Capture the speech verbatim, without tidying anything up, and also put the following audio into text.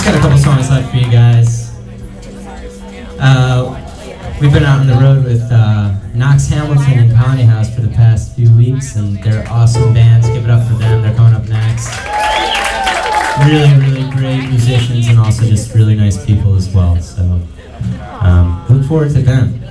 got a couple songs left for you guys. Uh, we've been out on the road with uh, Knox, Hamilton, and Connie House for the past few weeks, and they're awesome bands. Give it up for them. They're coming up next. Really, really great musicians, and also just really nice people as well. So um, look forward to them.